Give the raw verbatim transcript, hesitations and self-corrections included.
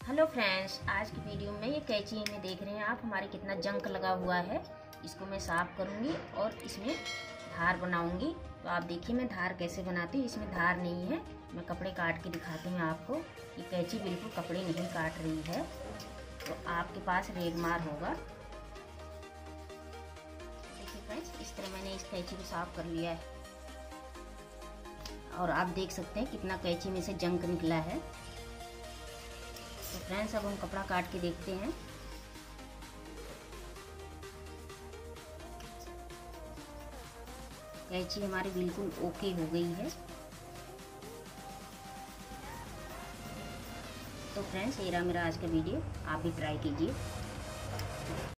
Hello friends, आज की video में ये कैंची में देख रहे हैं आप हमारे कितना जंक लगा हुआ है। इसको मैं साफ़ करूँगी और इसमें धार बनाऊँगी। तो आप देखिए मैं धार कैसे बनाती हूँ। इसमें धार नहीं है, मैं कपड़े काट के दिखाती हूँ आपको। ये कैंची बिल्कुल कपड़े नहीं काट रही है, तो आपके पास रेगमार होगा। देखिए फ्रेंड्स, इस तरह मैंने इस कैंची को साफ़ कर लिया है और आप देख सकते हैं कितना कैंची में से जंक निकला है। तो फ्रेंड्स, अब हम कपड़ा काट के देखते हैं। कैंची हमारी बिल्कुल ओके हो गई है। तो फ्रेंड्स, ये रहा मेरा आज का वीडियो, आप भी ट्राई कीजिए।